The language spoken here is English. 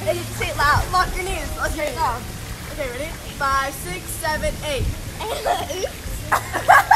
Hey, say it loud. Lock your knees. Okay, Now. okay, ready? 5, 6, 7, 8. Oops.